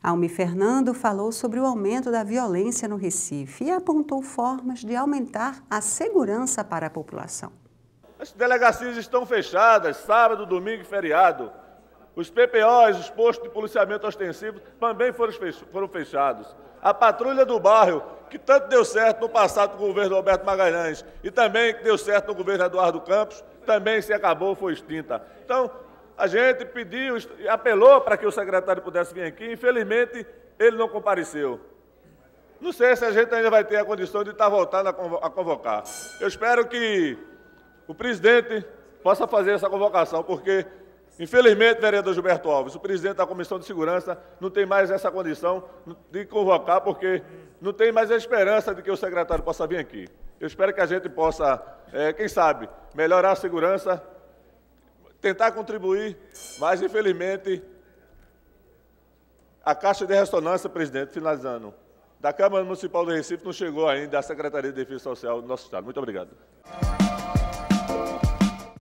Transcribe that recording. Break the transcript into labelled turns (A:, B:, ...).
A: Almi Fernando falou sobre o aumento da violência no Recife e apontou formas de aumentar a segurança para a população.
B: As delegacias estão fechadas, sábado, domingo e feriado. Os PPOs, os postos de policiamento ostensivo, também foram fechados. A patrulha do bairro, que tanto deu certo no passado com o governo Roberto Magalhães e também deu certo no governo Eduardo Campos, também se acabou, foi extinta. Então, a gente pediu, apelou para que o secretário pudesse vir aqui, infelizmente ele não compareceu. Não sei se a gente ainda vai ter a condição de estar voltando a convocar. Eu espero que o presidente possa fazer essa convocação, porque, infelizmente, vereador Gilberto Alves, o presidente da Comissão de Segurança não tem mais essa condição de convocar, porque não tem mais a esperança de que o secretário possa vir aqui. Eu espero que a gente possa, quem sabe, melhorar a segurança, tentar contribuir, mas, infelizmente, a caixa de ressonância, presidente, finalizando, da Câmara Municipal do Recife não chegou ainda à Secretaria de Defesa Social do nosso Estado. Muito obrigado.